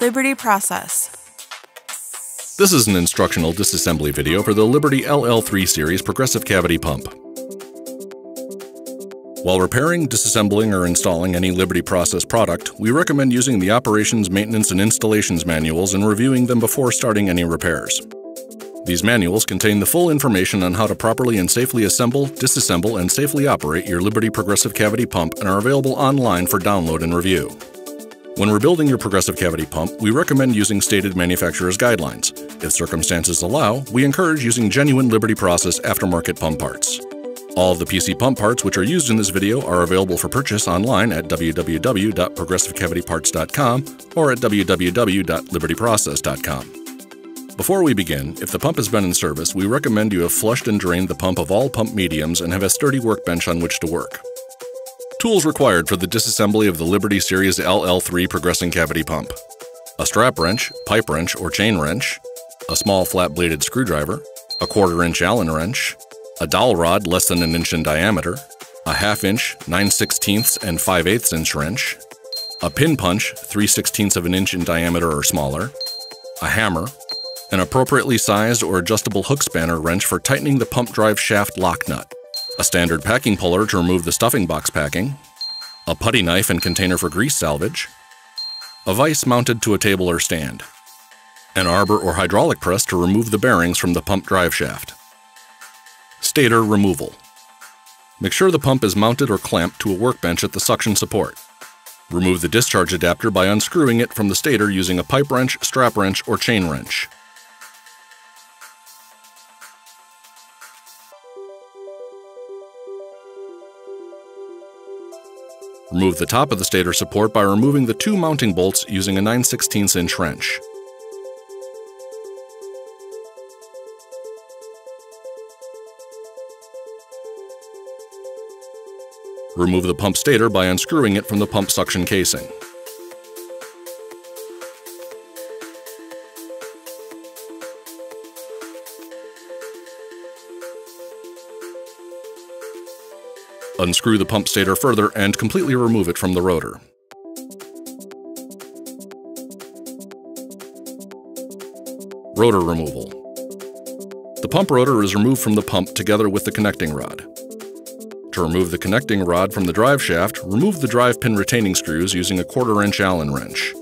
Liberty Process. This is an instructional disassembly video for the Liberty LL3 series progressive cavity pump. While repairing, disassembling, or installing any Liberty Process product, we recommend using the operations, maintenance, and installations manuals and reviewing them before starting any repairs. These manuals contain the full information on how to properly and safely assemble, disassemble, and safely operate your Liberty progressive cavity pump and are available online for download and review. When rebuilding your progressive cavity pump, we recommend using stated manufacturer's guidelines. If circumstances allow, we encourage using genuine Liberty Process aftermarket pump parts. All of the PC pump parts which are used in this video are available for purchase online at www.progressivecavityparts.com or at www.libertyprocess.com. Before we begin, if the pump has been in service, we recommend you have flushed and drained the pump of all pump mediums and have a sturdy workbench on which to work. Tools required for the disassembly of the Liberty Series LL3 progressing cavity pump: a strap wrench, pipe wrench, or chain wrench, a small flat-bladed screwdriver, a 1/4-inch Allen wrench, a dowel rod less than 1 inch in diameter, a 1/2 inch, 9/16 and 5/8 inch wrench, a pin punch 3/16 of an inch in diameter or smaller, a hammer, an appropriately sized or adjustable hook spanner wrench for tightening the pump drive shaft lock nut, a standard packing puller to remove the stuffing box packing, a putty knife and container for grease salvage, a vise mounted to a table or stand, an arbor or hydraulic press to remove the bearings from the pump drive shaft. Stator removal. Make sure the pump is mounted or clamped to a workbench at the suction support. Remove the discharge adapter by unscrewing it from the stator using a pipe wrench, strap wrench, or chain wrench. Remove the top of the stator support by removing the 2 mounting bolts using a 9/16 inch wrench. Remove the pump stator by unscrewing it from the pump suction casing. Unscrew the pump stator further and completely remove it from the rotor. Rotor removal. The pump rotor is removed from the pump together with the connecting rod. To remove the connecting rod from the drive shaft, remove the drive pin retaining screws using a 1/4-inch Allen wrench.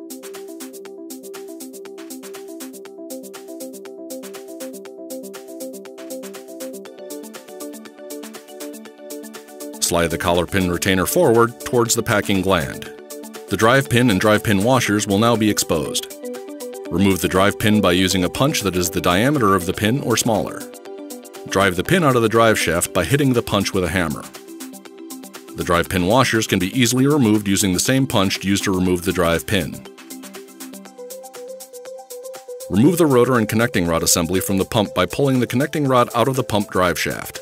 Slide the collar pin retainer forward towards the packing gland. The drive pin and drive pin washers will now be exposed. Remove the drive pin by using a punch that is the diameter of the pin or smaller. Drive the pin out of the drive shaft by hitting the punch with a hammer. The drive pin washers can be easily removed using the same punch used to remove the drive pin. Remove the rotor and connecting rod assembly from the pump by pulling the connecting rod out of the pump drive shaft.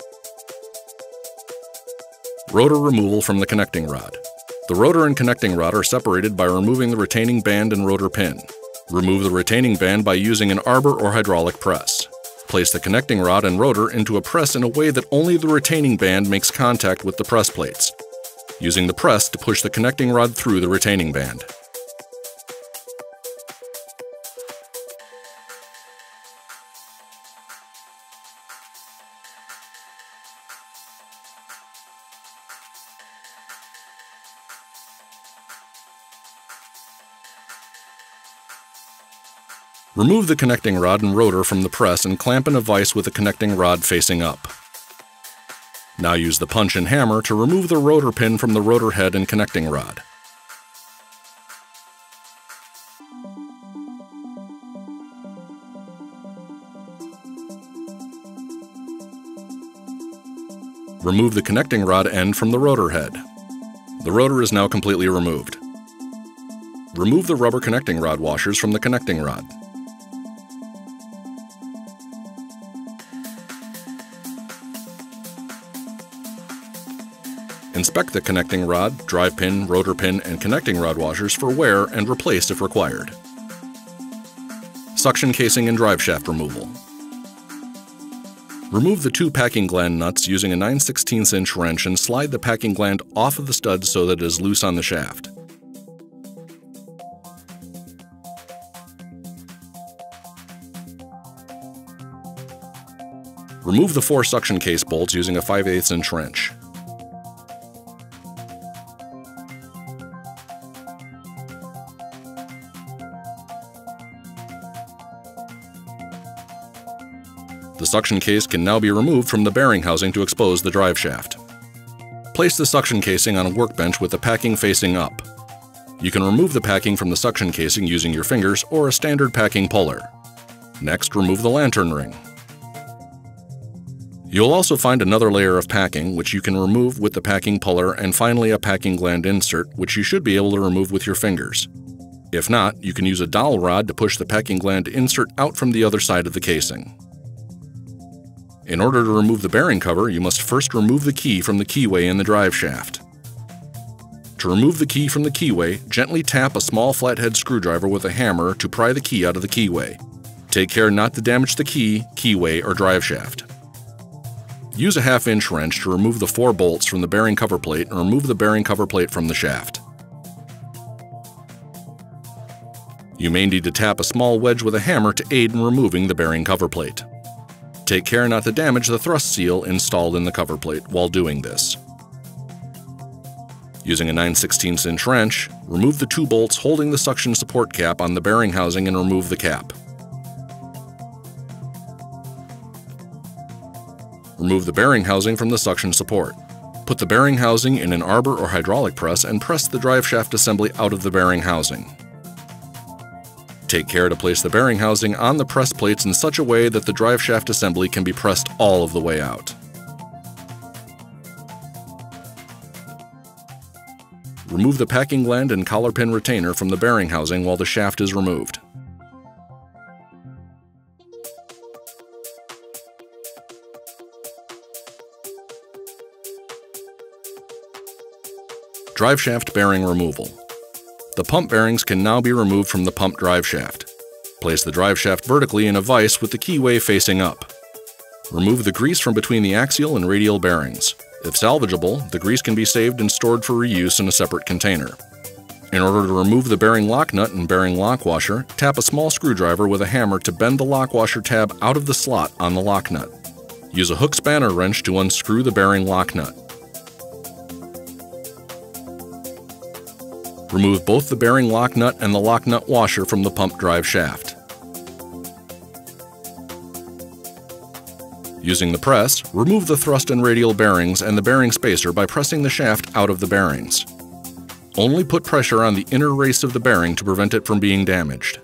Rotor removal from the connecting rod. The rotor and connecting rod are separated by removing the retaining band and rotor pin. Remove the retaining band by using an arbor or hydraulic press. Place the connecting rod and rotor into a press in a way that only the retaining band makes contact with the press plates, using the press to push the connecting rod through the retaining band. Remove the connecting rod and rotor from the press and clamp in a vise with the connecting rod facing up. Now use the punch and hammer to remove the rotor pin from the rotor head and connecting rod. Remove the connecting rod end from the rotor head. The rotor is now completely removed. Remove the rubber connecting rod washers from the connecting rod. Inspect the connecting rod, drive pin, rotor pin, and connecting rod washers for wear and replace if required. Suction casing and drive shaft removal. Remove the 2 packing gland nuts using a 9/16 inch wrench and slide the packing gland off of the stud so that it is loose on the shaft. Remove the 4 suction case bolts using a 5/8 inch wrench. The suction case can now be removed from the bearing housing to expose the drive shaft. Place the suction casing on a workbench with the packing facing up. You can remove the packing from the suction casing using your fingers or a standard packing puller. Next, remove the lantern ring. You'll also find another layer of packing, which you can remove with the packing puller, and finally a packing gland insert, which you should be able to remove with your fingers. If not, you can use a dowel rod to push the packing gland insert out from the other side of the casing. In order to remove the bearing cover, you must first remove the key from the keyway in the drive shaft. To remove the key from the keyway, gently tap a small flathead screwdriver with a hammer to pry the key out of the keyway. Take care not to damage the key, keyway, or drive shaft. Use a 1/2 inch wrench to remove the 4 bolts from the bearing cover plate and remove the bearing cover plate from the shaft. You may need to tap a small wedge with a hammer to aid in removing the bearing cover plate. Take care not to damage the thrust seal installed in the cover plate while doing this. Using a 9/16 inch wrench, remove the 2 bolts holding the suction support cap on the bearing housing and remove the cap. Remove the bearing housing from the suction support. Put the bearing housing in an arbor or hydraulic press and press the drive shaft assembly out of the bearing housing. Take care to place the bearing housing on the press plates in such a way that the drive shaft assembly can be pressed all of the way out. Remove the packing gland and collar pin retainer from the bearing housing while the shaft is removed. Drive shaft bearing removal. The pump bearings can now be removed from the pump drive shaft. Place the drive shaft vertically in a vise with the keyway facing up. Remove the grease from between the axial and radial bearings. If salvageable, the grease can be saved and stored for reuse in a separate container. In order to remove the bearing lock nut and bearing lock washer, tap a small screwdriver with a hammer to bend the lock washer tab out of the slot on the lock nut. Use a hook spanner wrench to unscrew the bearing lock nut. Remove both the bearing lock nut and the lock nut washer from the pump drive shaft. Using the press, remove the thrust and radial bearings and the bearing spacer by pressing the shaft out of the bearings. Only put pressure on the inner race of the bearing to prevent it from being damaged.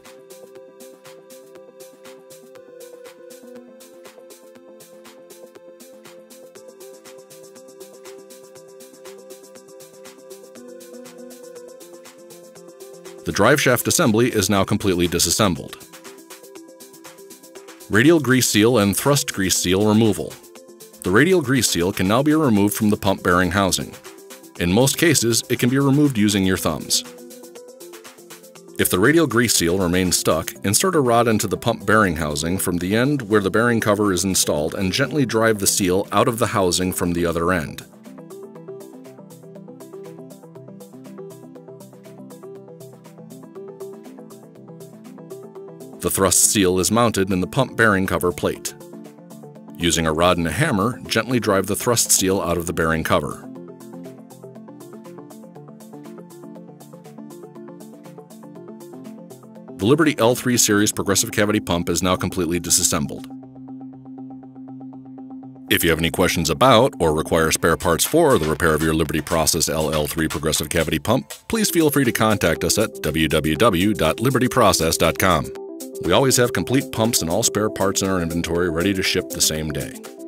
The drive shaft assembly is now completely disassembled. Radial grease seal and thrust grease seal removal. The radial grease seal can now be removed from the pump bearing housing. In most cases, it can be removed using your thumbs. If the radial grease seal remains stuck, insert a rod into the pump bearing housing from the end where the bearing cover is installed and gently drive the seal out of the housing from the other end. The thrust seal is mounted in the pump bearing cover plate. Using a rod and a hammer, gently drive the thrust seal out of the bearing cover. The Liberty L3 series progressive cavity pump is now completely disassembled. If you have any questions about or require spare parts for the repair of your Liberty Process LL3 progressive cavity pump, please feel free to contact us at www.libertyprocess.com. We always have complete pumps and all spare parts in our inventory ready to ship the same day.